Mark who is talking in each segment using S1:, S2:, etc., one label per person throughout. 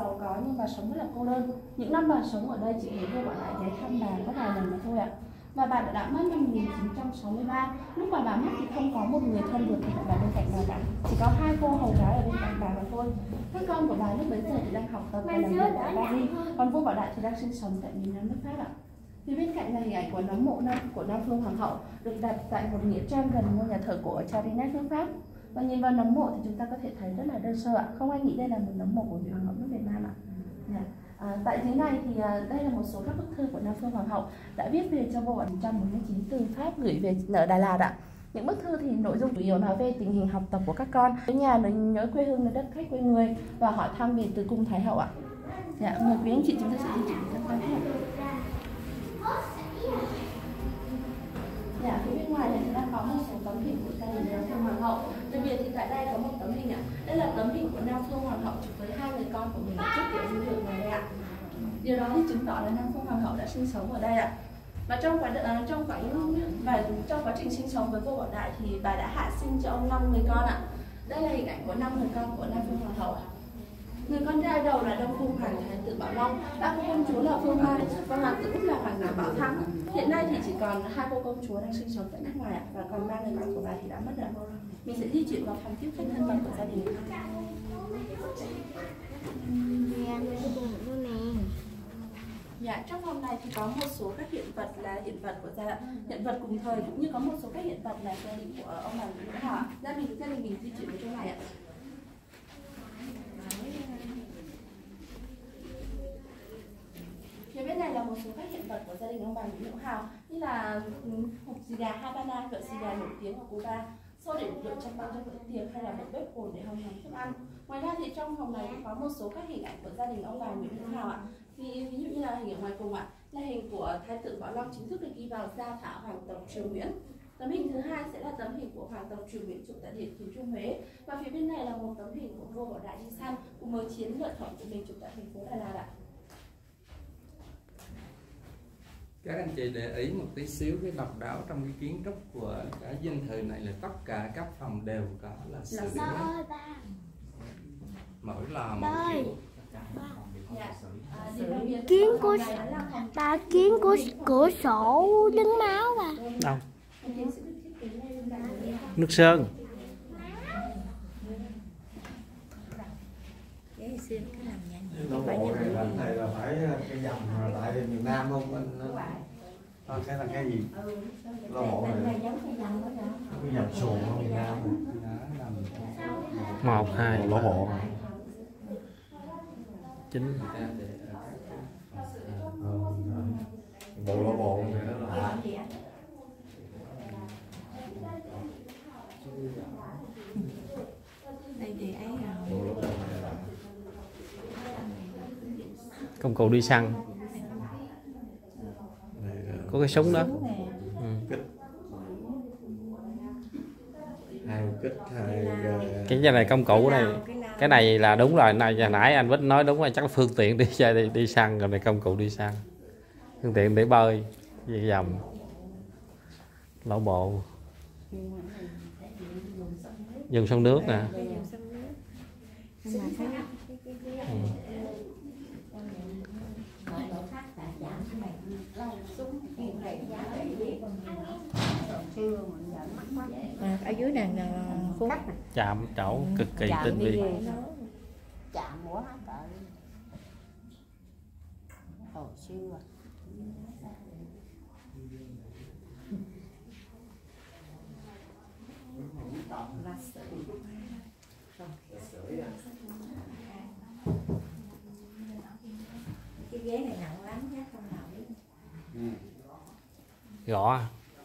S1: giàu có nhưng bà sống rất là cô đơn. Những năm bà sống ở đây chỉ thấy vua Bảo Đại ghé thăm bà có vài lần mà thôi ạ. Và bà đã mất năm 1963. Lúc mà bà mất thì không có một người thân ruột thịt bà bên cạnh bà cả, chỉ có hai cô hầu gái ở bên cạnh bà mà thôi. Các con của bà lúc bấy giờ thì đang học tập và làm việc tại Paris, còn vua Bảo Đại thì đang sinh sống tại miền Nam nước Pháp ạ. Thì bên cạnh là hình ảnh của nấm mộ của Nam Phương Hoàng hậu được đặt tại một nghĩa trang gần ngôi nhà thờ của Charinette nước Pháp. Và nhìn vào nấm mộ thì chúng ta có thể thấy rất là đơn sơ ạ, không ai nghĩ đây là một nấm mộ của vị hoàng hậu nước Việt Nam ạ. Tại dưới này thì đây là một số các bức thư của Nam Phương Hoàng hậu đã viết về cho vua 149 từ Pháp gửi về ở Đà Lạt ạ. Những bức thư thì nội dung chủ yếu nói về tình hình học tập của các con, với nhà nhớ quê hương, đất khách quê người và hỏi thăm về từ cung Thái hậu ạ. Mời quý anh chị chúng ta sẽ di chuyển tham quan hết. Phía bên ngoài này chúng ta có một số tấm hình của gia đình Nam Phương Hoàng hậu. Đặc biệt thì tại đây có một tấm hình ạ. Đây là tấm hình của Nam Phương Hoàng hậu chụp với hai người con của mình trước cửa dinh thự này đây ạ. Điều đó thì chứng tỏ là Nam Phương Hoàng hậu đã sinh sống ở đây ạ. Và trong quá trình sinh sống với vua Bảo Đại thì bà đã hạ sinh cho ông 5 người con ạ. Đây là hình ảnh của 5 người con của Nam Phương Hoàng hậu ạ. Người con trai đầu là Đông Cung Hoàng thái tử Bảo Long, ba cô công chúa là Phương Mai và hoàng tử Úc là hoàng tử Bảo Thắng. Hiện nay thì chỉ còn hai cô công chúa đang sinh sống tại nước ngoài ạ, và còn ba người con của bà thì đã mất rồi. Mình sẽ di chuyển vào phòng tiếp khách thân mật của gia đình. Trong phòng này thì có một số các hiện vật là hiện vật của hiện vật cùng thời, cũng như có một số các hiện vật là gia đình của ông bà Nguyễn Hữu Hào. Gia đình mình di chuyển vào chỗ này ạ. Phía bên này là một số các hiện vật của gia đình ông bà Nguyễn Hữu Hào, như là hộp xì gà Havana, loại xì gà nổi tiếng ở Cuba, xô để đựng trong bao trong bữa tiệc, hay là một bếp cồn để hong nóng thức ăn. Ngoài ra thì trong phòng này cũng có một số các hình ảnh của gia đình ông bà Nguyễn Hữu Hào ạ. Ví dụ như là hình ở ngoài cùng ạ, là hình của thái tử Bảo Long chính thức được ghi vào gia phả hoàng tộc Triều Nguyễn. Tấm hình thứ hai sẽ là tấm hình của hoàng tộc Triều Nguyễn chụp tại điện Kiến Trung Huế, và phía bên này là một tấm hình của vua Bảo Đại đi săn cùng với chiến lợi phẩm của mình chụp tại thành phố Đà Lạt ạ.
S2: Các anh chị để ý một tí xíu cái độc đáo trong cái kiến trúc của cái dinh thự này là tất cả các phòng đều có là sửa mỗi lò một kiểu.
S3: Kiến của ba, kiến của cửa sổ đứng máu à.
S4: Đâu? Nước sơn.
S5: Lỗ bộ này là phải cái dầm tại miền Nam không anh? Cái là cái gì? Lỗ bộ này cái dầm xuồng ở miền Nam.
S4: 1, 2
S5: lỗ bộ
S4: 9.
S5: Bộ lỗ bộ này nó là
S6: đây thì ấy
S4: Công cụ đi săn. Có cái súng đó.
S5: Hai kích, hai
S4: Cái này công cụ này, cái này là đúng rồi. Này hồi nãy anh Vít nói đúng rồi, chắc là phương tiện đi chơi đi săn, rồi này công cụ đi săn, phương tiện để bơi về dòng lỗ bộ, dùng sông nước nè.
S6: ở dưới này khuôn
S4: Chạm trổ cực kỳ tinh vi.
S3: Chạm của hết rồi. Ồ siêu à.
S6: cái ghế này nặng lắm chứ không nổi.
S4: Gõ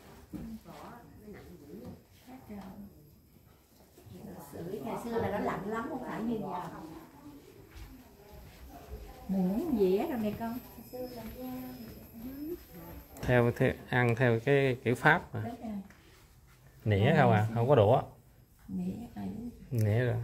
S6: Ngày xưa là nó lạnh lắm, không phải như giờ. Muỗng dĩa rồi này con.
S4: theo ăn theo cái kiểu Pháp mà. Nĩa không à, không có đũa. Nĩa rồi.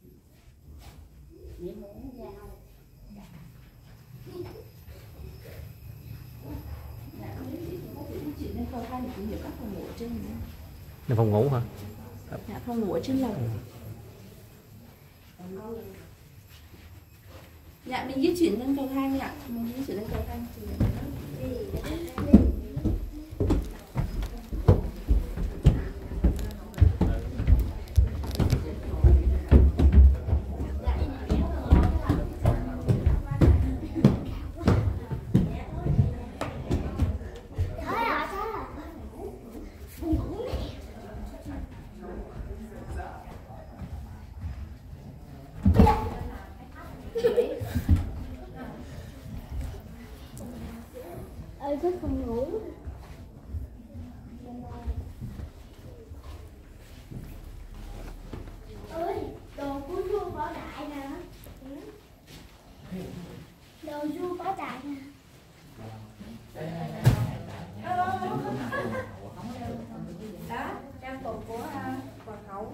S4: Là phòng ngủ hả?
S1: Dạ, phòng ngủ ở trên lầu. Dạ, mình di chuyển lên cầu thang ạ. Mình di chuyển lên cầu thang.
S3: Ơi cái phòng ngủ. Ơi, đồ của vua Bảo Đại nè. Đồ vua Bảo Đại nè.
S6: Đó, trang phục của hoàng hậu.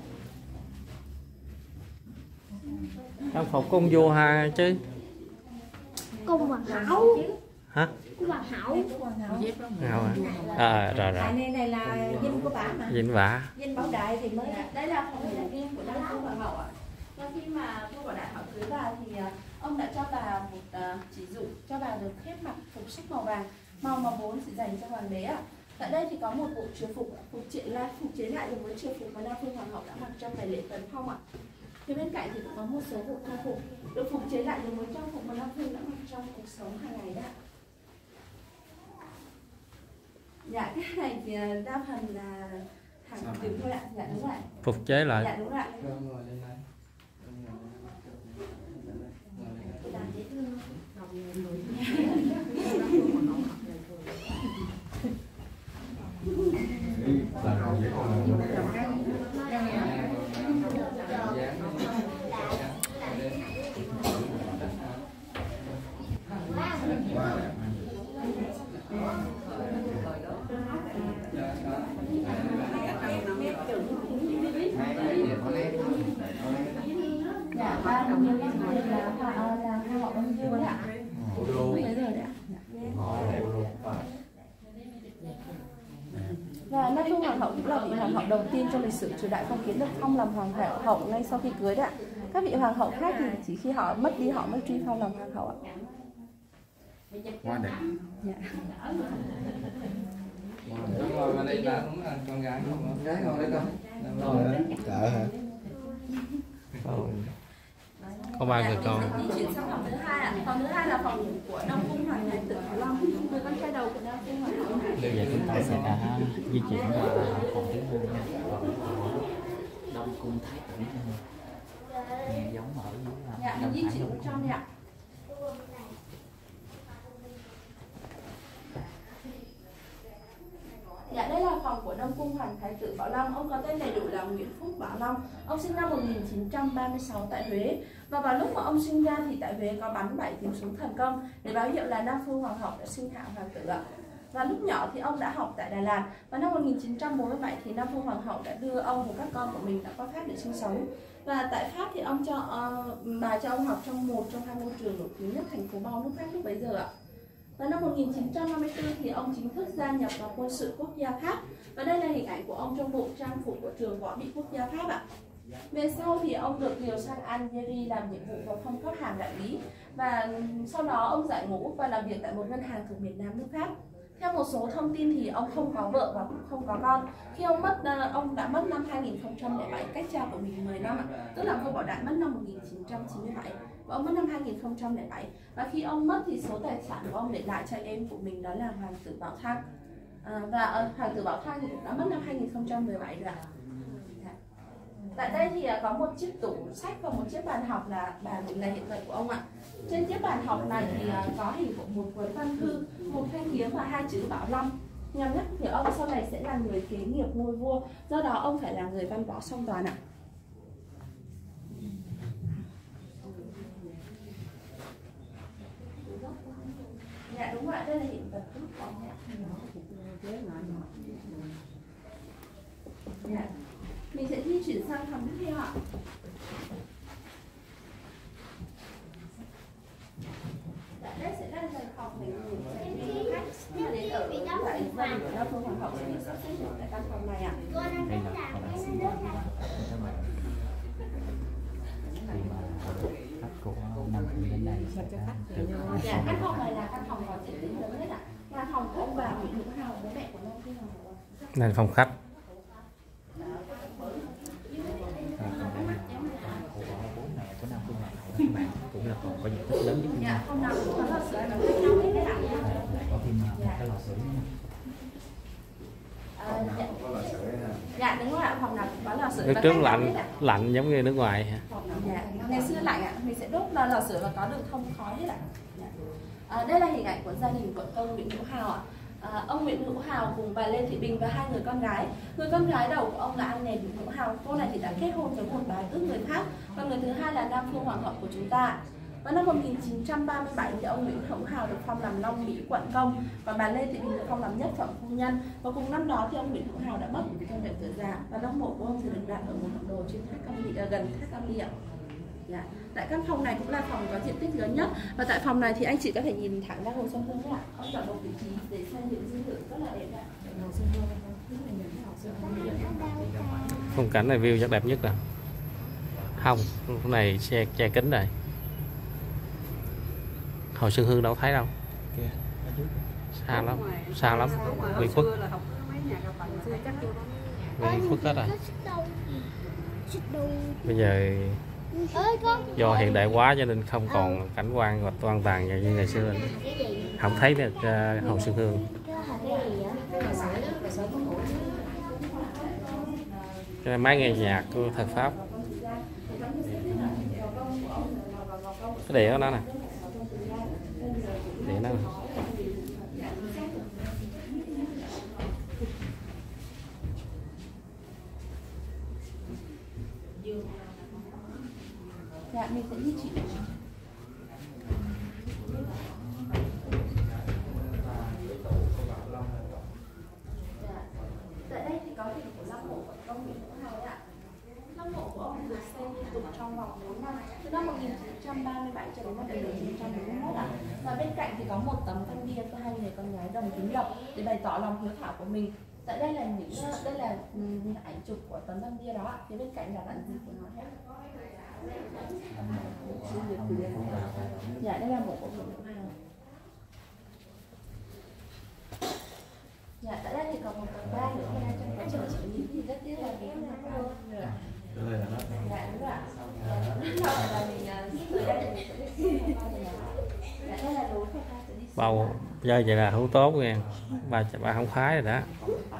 S4: Trang phục của ông vua ha chứ.
S3: Cung hoàng hậu.
S4: Hả?
S3: Cung hoàng hậu.
S4: Ngầu hả? Rồi rồi.
S6: Này này là dinh của bà mà.
S4: Dinh vả.
S6: Dinh Bảo Đại thì mới.
S1: Đây là phòng ngủ riêng của Nam Vương Hoàng hậu ạ. Và khi mà vua Bảo Đại họ cưới bà thì ông đã cho bà một chỉ dụ cho bà được khép mặc phục sắc màu vàng, màu mà vốn chỉ dành cho hoàng đế ạ. Tại đây thì có một bộ triều phục phục chế lại với triều phục mà Nam Vương Hoàng hậu đã mặc trong ngày lễ tấn phong ạ. Phía bên cạnh thì cũng có một số bộ trang phục được phục chế lại với trang phục mà Nam Vương đã mặc trong cuộc sống hàng ngày đó. Dạ, cái này thì đa phần là hàng tiểu thôi ạ. Dạ đúng rồi.
S4: Phục chế lại.
S1: Dạ đúng rồi.
S2: Ngồi lên đây.
S1: Dạ, ba đồng như là hoa họ đông dương đấy ạ. Đấy rồi đấy ạ. Và Nam Vương Hoàng hậu cũng là vị hoàng hậu đầu tiên trong lịch sử triều đại phong kiến được phong làm hoàng hậu ngay sau khi cưới đấy ạ. Các vị hoàng hậu khác thì chỉ khi họ mất đi họ mới truy phong làm hoàng hậu ạ.
S5: Quá đẹp.
S1: Dạ.
S2: Ngồi vào đây đã đúng là con gái không? Con gái ngồi đây con.
S5: Cỡ hả?
S4: Có ba người con.
S1: Di chuyển sang phòng thứ hai ạ. Phòng thứ hai là phòng của Đông Cung Hoàng thái tử Bảo Long, người con trai đầu của Nam Vương Hoàng hậu.
S7: Bây giờ chúng ta sẽ đã di chuyển vào phòng thứ hai, Đông Cung Thái tử nghe giống ở
S1: Dạ, mình di chuyển trong đây ạ. Dạ, đây là phòng của Đông Cung Hoàng thái tử Bảo Long. Ông có tên đầy đủ là Nguyễn Phúc Bảo Long. Ông sinh năm 1936 tại Huế. Và vào lúc mà ông sinh ra thì tại Huế có bắn 7 tiếng súng thành công để báo hiệu là Nam Vương Hoàng hậu đã sinh hạ hoàng tử ạ. Và lúc nhỏ thì ông đã học tại Đà Lạt. Và năm 1947 thì Nam Vương Hoàng hậu đã đưa ông và các con của mình đã qua Pháp để sinh sống. Và tại Pháp thì ông bà cho ông học trong một trong hai ngôi trường nổi tiếng nhất thành phố Bao nước Pháp lúc bấy giờ ạ. Và năm 1954 thì ông chính thức gia nhập vào quân sự quốc gia Pháp. Và đây là hình ảnh của ông trong bộ trang phục của trường võ bị quốc gia Pháp ạ. Về sau thì ông được điều sang Algeria làm nhiệm vụ và phong cấp hàm đại úy. Và sau đó ông giải ngũ và làm việc tại một ngân hàng thuộc miền Nam nước Pháp. Theo một số thông tin thì ông không có vợ và cũng không có con. Khi ông đã mất năm 2007, cách cha của mình 10 năm ạ. Tức là vua Bảo Đại mất năm 1997 và ông mất năm 2007. Và khi ông mất thì số tài sản của ông để lại cho em của mình đó là hoàng tử Bảo Thang. Hoàng tử Bảo Thang thì cũng đã mất năm 2017 rồi ạ. Tại đây thì có một chiếc tủ sách và một chiếc bàn học là hiện vật của ông ạ. Trên chiếc bàn học này thì có hình của một cuốn văn thư, một thanh kiếm và hai chữ Bảo Long, nhằm nhắc nhở ông sau này sẽ là người kế nghiệp ngôi vua. Do đó ông phải là người văn võ song toàn ạ. Dạ đúng rồi, đây là hiện vật của ông ạ. Dạ. Mình sẽ di chuyển sang phòng tiếp theo ạ. Dạ, đây sẽ là phòng mình ngủ khách đến ở tại gia đình của Nam Vương Hoàng hậu sẽ được sắp xếp ở tại căn phòng này ạ.
S7: đây là phòng khách của Nam đến đây sẽ
S1: Dạ, căn phòng này là căn phòng có diện tích lớn nhất ạ. Là phòng của ông bà Nguyễn Hữu Hào, bố mẹ của ông khi nào?
S4: Đây là phòng khách.
S7: bố mẹ của Nam Phương Ngọc các bạn cũng là còn có diện tích lớn nhất.
S1: Dạ, phòng nào cũng có lò sưởi nó khác nhau hết đấy ạ.
S7: Có thêm một cái lò sưởi nữa.
S1: Dạ.
S5: có lò sưởi ha.
S1: Dạ đúng rồi ạ, phòng nào cũng có lò sưởi.
S4: Nước
S1: và
S4: trước
S1: khác nhau
S4: lạnh,
S1: hết ạ.
S4: lạnh giống như nước ngoài hả?
S1: Dạ, ngày xưa lạnh ạ, mình sẽ đốt lò sưởi và có đường thông khói hết ạ. Dạ. Đây là hình ảnh của gia đình của ông Nguyễn Hữu Hào ạ. Ông Nguyễn Hữu Hào cùng bà Lê Thị Bình và hai người con gái. Người con gái đầu của ông là anh Nền Nguyễn Hữu Hào. Cô này thì đã kết hôn với một bà ước người khác. Còn người thứ hai là Nam Phương Hoàng hậu của chúng ta. Vào năm 1937 thì ông Nguyễn Hữu Hào được phong làm Long Mỹ quận công và bà Lê Thị Bình được phong làm nhất phẩm phu nhân. Và cùng năm đó thì ông Nguyễn Hữu Hào đã mất trong bệnh tử già và lăng mộ của ông thì được đặt ở một hòn đồi trên thác Cam Ly, gần thác Cam Ly ạ. Dạ. Tại căn phòng này cũng là phòng có diện tích lớn nhất và tại phòng này thì anh chị có thể nhìn thẳng ra hồ Xuân Hương ạ. Ông chọn một vị trí để xây dựng dinh thự rất là đẹp ạ.
S4: Phong cảnh này view rất đẹp nhất nè. Không, cái này che kính này. Hồ Xuân Hương đâu thấy đâu. Xa lắm, xa lắm. Bị khuất. Bị khuất hết rồi. Bây giờ do hiện đại quá cho nên không còn cảnh quan và toan tàn như ngày xưa. Không thấy được Hồ Xuân Hương. Cái này máy nghe nhạc của thời Pháp. Cái đĩa của nó nè. Đĩa nó nè.
S1: Dạ, mình sẽ di chuyển. Tại đây thì có hình của lăng mộ của ông Nguyễn Hữu Hào đấy ạ. Lăng mộ của ông được xây liên tục trong vòng 4 năm, từ năm 1937 cho đến năm 1941 ạ. Và bên cạnh thì có một tấm văn bia của hai người con gái đồng kính lập để bày tỏ lòng hiếu thảo của mình. Tại đây là ảnh chụp của tấm văn bia đó ạ. Phía bên cạnh là bản dịch của nó hết. Dạ, đây là mộ của Nguyễn Hữu Hào. Dạ, tại đây thì còn một tầng 3 nữa mà đang trong quá trình xử lý thì rất tiếc là vì không tham quan. Dạ, đúng rồi ạ. Là mình từ đây thì mình sẽ đi. Dạ, đây là lối của ta sẽ đi.
S4: Bầu chơi vậy là hữu tốt nha. Bà không phái rồi đó.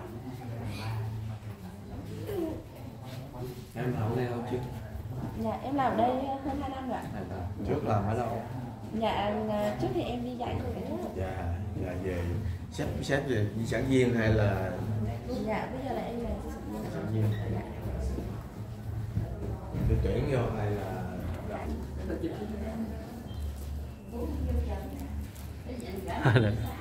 S2: Em ở đây không chứ?
S1: Dạ, em làm ở đây hơn 2 năm rồi ạ.
S5: Trước làm ở đâu?
S1: Dạ, trước thì em đi dạy rồi.
S5: Dạ về sếp về giảng viên hay là
S1: Dạ, bây giờ là em là
S5: giảng viên?
S1: dạ.
S5: Được tuyển vô hay là
S4: Được.